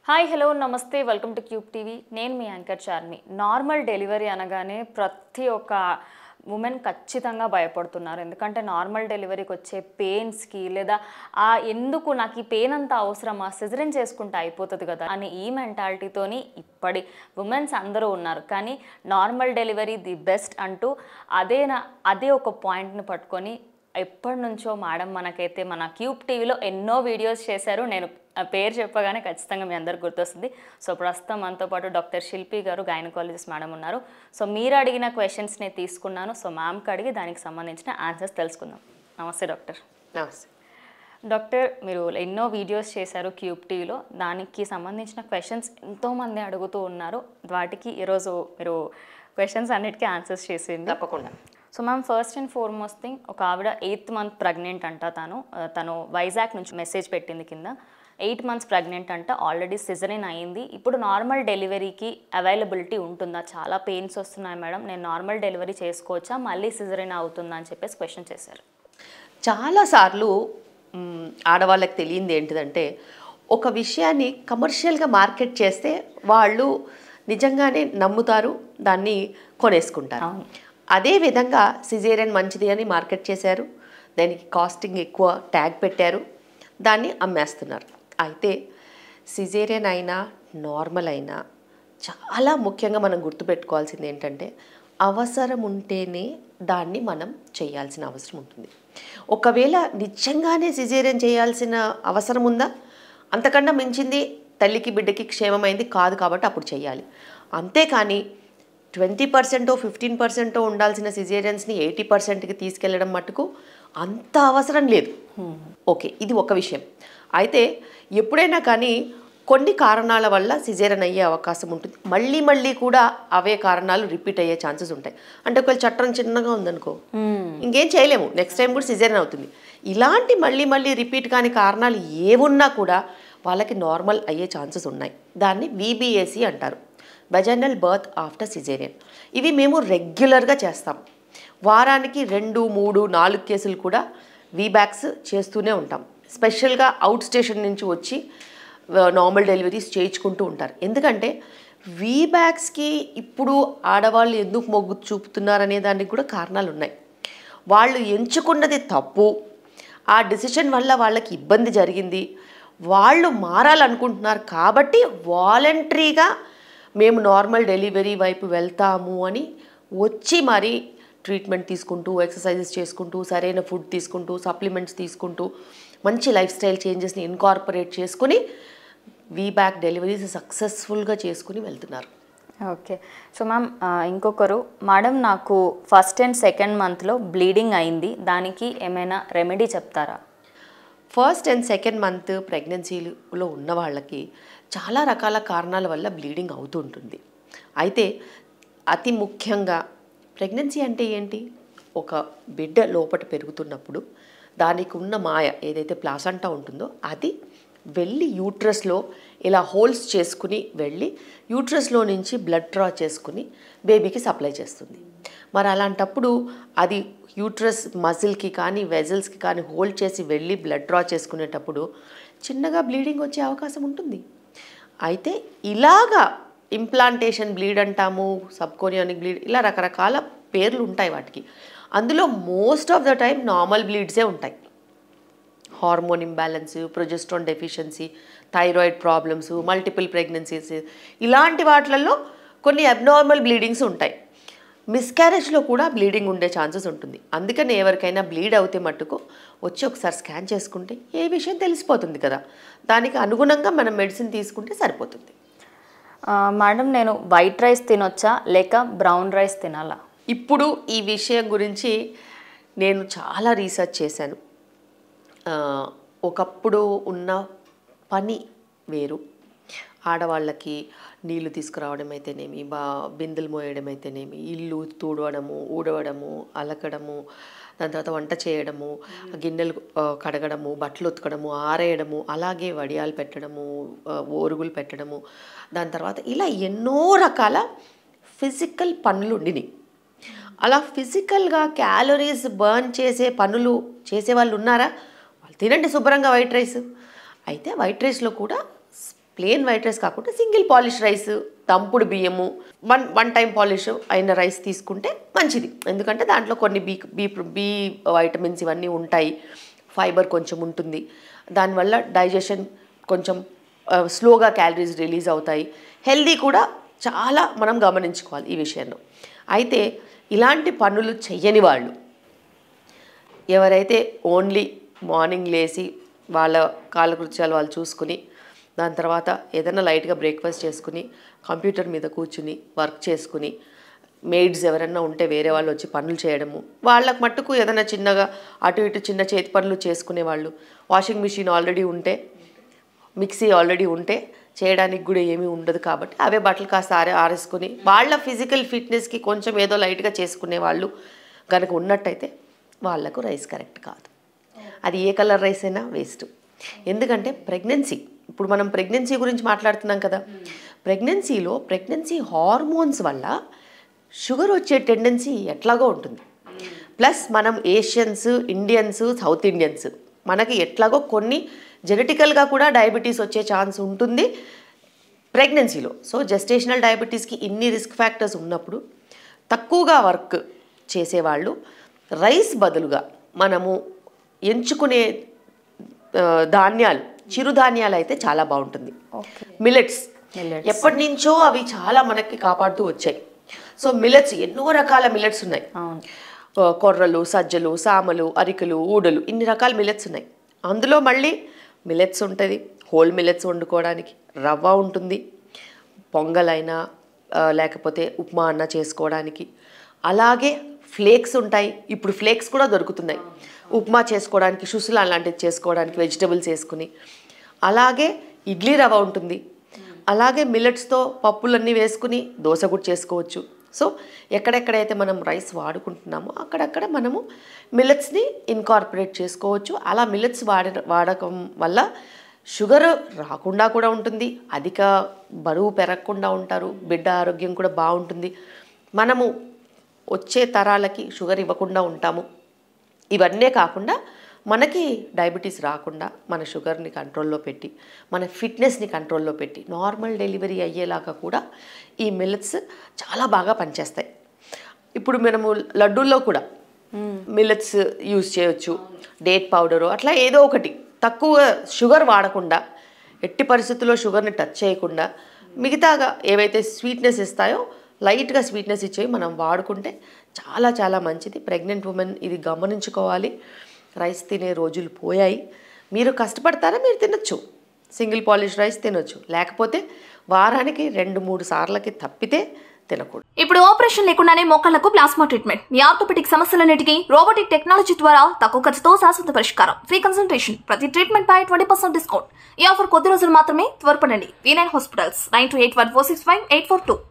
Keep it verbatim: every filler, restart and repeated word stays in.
Hi hello నమస్తే welcome to Cube TV. నేను మీ యాంకర్ చార్మి. నార్మల్ డెలివరీ అనగానే ప్రతి ఒక్క ఉమెన్ ఖచ్చితంగా భయపడుతున్నారు. ఎందుకంటే నార్మల్ డెలివరీకి వచ్చే పెయిన్స్కి లేదా ఆ ఎందుకు నాకు ఈ పెయిన్ అంతా అవసరమా, సిజరీన్ చేసుకుంటే అయిపోతుంది కదా అని ఈ మెంటాలిటీతోని ఇప్పటి ఉమెన్స్ అందరూ ఉన్నారు. కానీ నార్మల్ డెలివరీ ది బెస్ట్ అంటూ అదే నా అదే ఒక పాయింట్ని పట్టుకొని ఎప్పటి నుంచో మేడం మనకైతే మన క్యూబ్ టీవీలో ఎన్నో వీడియోస్ చేశారు. నేను పేరు చెప్పగానే ఖచ్చితంగా మీ అందరికి గుర్తొస్తుంది. సో ప్రస్తుతం మనతో పాటు డాక్టర్ శిల్పి గారు, గైనకాలజిస్ట్ మేడం ఉన్నారు. సో మీరు అడిగిన క్వశ్చన్స్ని తీసుకున్నాను. సో మ్యామ్కి అడిగి దానికి సంబంధించిన ఆన్సర్స్ తెలుసుకుందాం. నమస్తే డాక్టర్. నమస్తే డాక్టర్, మీరు ఎన్నో వీడియోస్ చేశారు క్యూబ్ టీవీలో. దానికి సంబంధించిన క్వశ్చన్స్ ఎంతోమంది అడుగుతూ ఉన్నారు. వాటికి ఈరోజు మీరు క్వశ్చన్స్ అన్నిటికీ ఆన్సర్స్ చేసింది. తప్పకుండా. So ma'am, first and foremost thing, ఒక ఆవిడ ఎయిత్ మంత్ ప్రెగ్నెంట్ అంట. తను తను వైజాగ్ నుంచి మెసేజ్ పెట్టింది కింద. ఎయిట్ మంత్స్ ప్రెగ్నెంట్ అంట, ఆల్రెడీ సిజరీన్ అయ్యింది. ఇప్పుడు నార్మల్ డెలివరీకి అవైలబిలిటీ ఉంటుందా? చాలా పెయిన్స్ వస్తున్నాయి మేడం, నేను నార్మల్ డెలివరీ చేసుకోవచ్చా, మళ్ళీ సిజరీన్ అవుతుందా అని చెప్పేసి క్వశ్చన్ చేశారు. చాలాసార్లు ఆడవాళ్ళకి తెలియంది ఏంటిదంటే, ఒక విషయాన్ని కమర్షియల్గా మార్కెట్ చేస్తే వాళ్ళు నిజంగానే నమ్ముతారు, దాన్ని కొనేసుకుంటారు. అదేవిధంగా సిజేరియన్ మంచిది అని మార్కెట్ చేశారు, దానికి కాస్టింగ్ ఎక్కువ ట్యాగ్ పెట్టారు, దాన్ని అమ్మేస్తున్నారు. అయితే సిజేరియన్ అయినా నార్మల్ అయినా చాలా ముఖ్యంగా మనం గుర్తుపెట్టుకోవాల్సింది ఏంటంటే, అవసరం ఉంటేనే దాన్ని మనం చేయాల్సిన అవసరం ఉంటుంది. ఒకవేళ నిజంగానే సిజేరియన్ చేయాల్సిన అవసరం ఉందా, అంతకన్నా మించింది తల్లికి బిడ్డకి క్షేమమైంది కాదు కాబట్టి అప్పుడు చేయాలి. అంతేకాని ట్వంటీ పర్సెంటో ఫిఫ్టీన్ పర్సెంటో ఉండాల్సిన సిజేరియన్స్ని ఎయిటీ పర్సెంట్కి తీసుకెళ్ళడం మట్టుకు అంత అవసరం లేదు. ఓకే, ఇది ఒక విషయం. అయితే ఎప్పుడైనా కానీ కొన్ని కారణాల వల్ల సిజేరియన్ అయ్యే అవకాశం ఉంటుంది. మళ్ళీ మళ్ళీ కూడా అవే కారణాలు రిపీట్ అయ్యే ఛాన్సెస్ ఉంటాయి. అంటే ఒకవేళ చట్టం చిన్నగా ఉందనుకో, ఇంకేం చేయలేము, నెక్స్ట్ టైం కూడా సిజేరియన్ అవుతుంది. ఇలాంటి మళ్ళీ మళ్ళీ రిపీట్ కాని కారణాలు ఏమున్నా కూడా వాళ్ళకి నార్మల్ అయ్యే ఛాన్సెస్ ఉన్నాయి. దాన్ని వీబీఏసీ అంటారు, వెజైనల్ బర్త్ ఆఫ్టర్ సిజేరియన్. ఇవి మేము రెగ్యులర్గా చేస్తాం. వారానికి రెండు మూడు నాలుగు కేసులు కూడా వీబ్యాక్స్ చేస్తూనే ఉంటాం. స్పెషల్గా అవుట్ స్టేషన్ నుంచి వచ్చి నార్మల్ డెలివరీస్ చేయించుకుంటూ ఉంటారు. ఎందుకంటే వీబ్యాక్స్కి ఇప్పుడు ఆడవాళ్ళు ఎందుకు మొగ్గు చూపుతున్నారనే దానికి కూడా కారణాలు ఉన్నాయి. వాళ్ళు ఎంచుకున్నది తప్పు, ఆ డిసిషన్ వల్ల వాళ్ళకి ఇబ్బంది జరిగింది, వాళ్ళు మారాలనుకుంటున్నారు కాబట్టి వాలంటరీగా మేము నార్మల్ డెలివరీ వైపు వెళ్తాము అని వచ్చి మరి ట్రీట్మెంట్ తీసుకుంటూ, ఎక్సర్సైజెస్ చేసుకుంటూ, సరైన ఫుడ్ తీసుకుంటూ, సప్లిమెంట్స్ తీసుకుంటూ, మంచి లైఫ్ స్టైల్ చేంజెస్ని ఇన్కార్పొరేట్ చేసుకుని వీబ్యాక్ డెలివరీస్ సక్సెస్ఫుల్గా చేసుకుని వెళ్తున్నారు. ఓకే. సో మ్యామ్, ఇంకొకరు, మేడం నాకు ఫస్ట్ అండ్ సెకండ్ మంత్లో బ్లీడింగ్ అయింది, దానికి ఏమైనా రెమెడీ చెప్తారా? ఫస్ట్ అండ్ సెకండ్ మంత్ ప్రెగ్నెన్సీలో ఉన్న వాళ్ళకి చాలా రకాల కారణాల వల్ల బ్లీడింగ్ అవుతూ ఉంటుంది. అయితే అతి ముఖ్యంగా ప్రెగ్నెన్సీ అంటే ఏంటి, ఒక బిడ్డ లోపట పెరుగుతున్నప్పుడు దానికి ఉన్న మాయ ఏదైతే ప్లాసంటా ఉంటుందో అది వెళ్ళి యూట్రస్లో ఇలా హోల్స్ చేసుకుని వెళ్ళి యూట్రస్లో నుంచి బ్లడ్ డ్రా చేసుకుని బేబీకి సప్లై చేస్తుంది. మరి అలాంటప్పుడు అది యూట్రస్ మజిల్కి కానీ వెజల్స్కి కానీ హోల్డ్ చేసి వెళ్ళి బ్లడ్ డ్రా చేసుకునేటప్పుడు చిన్నగా బ్లీడింగ్ వచ్చే అవకాశం ఉంటుంది. అయితే ఇలాగా ఇంప్లాంటేషన్ బ్లీడ్ అంటాము, సబ్కోరియానిక్ బ్లీడ్, ఇలా రకరకాల పేర్లు ఉంటాయి వాటికి. అందులో most of the time normal బ్లీడ్సే ఉంటాయి. Hormone imbalance, progesterone deficiency, thyroid problems, multiple pregnancies, ఇలాంటి వాటిల్లో కొన్ని అబ్నార్మల్ బ్లీడింగ్స్ ఉంటాయి. మిస్క్యారేజ్లో కూడా బ్లీడింగ్ ఉండే ఛాన్సెస్ ఉంటుంది. అందుకని ఎవరికైనా బ్లీడ్ అవుతే మట్టుకు వచ్చి ఒకసారి స్కాన్ చేసుకుంటే ఏ విషయం తెలిసిపోతుంది కదా, దానికి అనుగుణంగా మనం మెడిసిన్ తీసుకుంటే సరిపోతుంది. మేడం, నేను వైట్ రైస్ తినొచ్చా లేక బ్రౌన్ రైస్ తినాలా? ఇప్పుడు ఈ విషయం గురించి నేను చాలా రీసెర్చ్ చేశాను. ఒకప్పుడు ఉన్న పని వేరు, ఆడవాళ్ళకి నీళ్లు తీసుకురావడం అయితేనేమి, బా బిందెలు మోయడం అయితేనేమి, ఇల్లు తూడవడము, ఊడవడము, అలకడము, దాని తర్వాత వంట చేయడము, గిన్నెలు కడగడము, బట్టలు ఉతకడము, ఆరేయడము, అలాగే వడియాలు పెట్టడము, ఓరుగులు పెట్టడము, దాని తర్వాత ఇలా ఎన్నో రకాల ఫిజికల్ పనులు ఉండినాయి. అలా ఫిజికల్గా క్యాలరీస్ బర్న్ చేసే పనులు చేసే వాళ్ళు ఉన్నారా? వాళ్ళు తినండి శుభ్రంగా వైట్ రైస్. అయితే వైట్ రైస్లో కూడా ప్లెయిన్ వైట్ రైస్ కాకుండా సింగిల్ పాలిష్ రైస్, దంపుడు బియ్యము, వన్ వన్ టైం పాలిష్ అయిన రైస్ తీసుకుంటే మంచిది. ఎందుకంటే దాంట్లో కొన్ని బీ బీ బీ వైటమిన్స్ ఇవన్నీ ఉంటాయి, ఫైబర్ కొంచెం ఉంటుంది, దానివల్ల డైజెషన్ కొంచెం స్లోగా క్యాలరీస్ రిలీజ్ అవుతాయి, హెల్దీ కూడా చాలా మనం గమనించుకోవాలి ఈ విషయంలో. అయితే ఇలాంటి పనులు చెయ్యని వాళ్ళు ఎవరైతే ఓన్లీ మార్నింగ్ లేచి వాళ్ళ కాలకృత్యాలు వాళ్ళు చూసుకుని దాని తర్వాత ఏదైనా లైట్గా బ్రేక్ఫాస్ట్ చేసుకుని కంప్యూటర్ మీద కూర్చుని వర్క్ చేసుకుని మెయిడ్స్ ఎవరైనా ఉంటే వేరే వాళ్ళు వచ్చి పనులు చేయడము, వాళ్ళకు మట్టుకు ఏదైనా చిన్నగా అటు ఇటు చిన్న చేతి పనులు చేసుకునే వాళ్ళు, వాషింగ్ మిషన్ ఆల్రెడీ ఉంటే, మిక్సీ ఆల్రెడీ ఉంటే చేయడానికి కూడా ఏమీ ఉండదు కాబట్టి అవే బట్టలు కాస్త ఆరే ఆరేసుకుని వాళ్ళ ఫిజికల్ ఫిట్నెస్కి కొంచెం ఏదో లైట్గా చేసుకునే వాళ్ళు కనుక ఉన్నట్టయితే వాళ్ళకు రైస్ కరెక్ట్ కాదు. అది ఏ కలర్ రైస్ అయినా వేస్ట్. ఎందుకంటే ప్రెగ్నెన్సీ, ఇప్పుడు మనం ప్రెగ్నెన్సీ గురించి మాట్లాడుతున్నాం కదా, ప్రెగ్నెన్సీలో ప్రెగ్నెన్సీ హార్మోన్స్ వల్ల షుగర్ వచ్చే టెండెన్సీ ఎట్లాగో ఉంటుంది. ప్లస్ మనం ఏషియన్స్, ఇండియన్స్, సౌత్ ఇండియన్స్ మనకి ఎట్లాగో కొన్ని జెనెటికల్గా కూడా డయాబెటీస్ వచ్చే ఛాన్స్ ఉంటుంది ప్రెగ్నెన్సీలో. సో జెస్టేషనల్ డయాబెటీస్కి ఇన్ని రిస్క్ ఫ్యాక్టర్స్ ఉన్నప్పుడు తక్కువగా వర్క్ చేసేవాళ్ళు రైస్ బదులుగా మనము ఎంచుకునే ధాన్యాలు, చిరుధాన్యాలు అయితే చాలా బాగుంటుంది. మిల్లెట్స్ ఎప్పటి నుంచో అవి చాలా మనకి కాపాడుతూ వచ్చాయి. సో మిల్లెట్స్ ఎన్నో రకాల మిల్లెట్స్ ఉన్నాయి, కొర్రలు, సజ్జలు, సామలు, అరికలు, ఊడలు, ఇన్ని రకాల మిల్లెట్స్ ఉన్నాయి. అందులో మళ్ళీ మిల్లెట్స్ ఉంటుంది, హోల్ మిల్లెట్స్ వండుకోవడానికి, రవ్వ ఉంటుంది, పొంగలైనా లేకపోతే ఉప్మా అన్న చేసుకోవడానికి, అలాగే ఫ్లేక్స్ ఉంటాయి. ఇప్పుడు ఫ్లేక్స్ కూడా దొరుకుతున్నాయి ఉప్మా చేసుకోవడానికి, సుసులు అలాంటివి చేసుకోవడానికి, వెజిటబుల్స్ వేసుకుని. అలాగే ఇడ్లీ రవ్వ ఉంటుంది, అలాగే మిల్లెట్స్తో పప్పులన్నీ వేసుకుని దోశ కూడా చేసుకోవచ్చు. సో ఎక్కడెక్కడైతే మనం రైస్ వాడుకుంటున్నామో అక్కడక్కడ మనము మిల్లెట్స్ని ఇన్కార్పొరేట్ చేసుకోవచ్చు. అలా మిల్లెట్స్ వాడ వాడకం వల్ల షుగర్ రాకుండా కూడా ఉంటుంది, అధిక బరువు పెరగకుండా ఉంటారు, బిడ్డ ఆరోగ్యం కూడా బాగుంటుంది, మనము వచ్చే తరాలకి షుగర్ ఇవ్వకుండా ఉంటాము. ఇవన్నీ కాకుండా మనకి డయాబెటీస్ రాకుండా మన షుగర్ని కంట్రోల్లో పెట్టి మన ఫిట్నెస్ని కంట్రోల్లో పెట్టి నార్మల్ డెలివరీ అయ్యేలాగా కూడా ఈ మిల్లెట్స్ చాలా బాగా పనిచేస్తాయి. ఇప్పుడు మనము లడ్డూల్లో కూడా మిల్లెట్స్ యూజ్ చేయొచ్చు, డేట్ పౌడరు, అట్లా ఏదో ఒకటి తక్కువ షుగర్ వాడకుండా, ఎట్టి పరిస్థితుల్లో షుగర్ని టచ్ చేయకుండా మిగతాగా ఏవైతే స్వీట్నెస్ ఇస్తాయో లైట్గా స్వీట్నెస్ ఇచ్చేవి మనం వాడుకుంటే చాలా చాలా మంచిది. ప్రెగ్నెంట్ ఉమెన్ ఇది గమనించుకోవాలి. రైస్ తినే రోజులు పోయాయి. మీరు కష్టపడతారా, మీరు తినొచ్చు, సింగిల్ పాలిష్ రైస్ తినొచ్చు, లేకపోతే వారానికి రెండు మూడు సార్లకి తప్పితే తినకూడదు. ఇప్పుడు ఆపరేషన్ లేకుండానే మోకాళ్లకు ప్లాస్మా ట్రీట్మెంట్, మీ ఆర్థోపెడిక్ సమస్యలన్నిటికీ రోబోటిక్ టెక్నాలజీ ద్వారా తక్కువ ఖర్చుతో శాశ్వత పరిష్కారం, ఫ్రీ కన్సల్టేషన్, ప్రతి ట్రీట్మెంట్ పై ట్వంటీ పర్సెంట్ డిస్కౌంట్. ఈ ఆఫర్ కొద్ది రోజులు మాత్రమే, త్వరపడండి. V nine hospitals, nine two eight one four six five eight four two.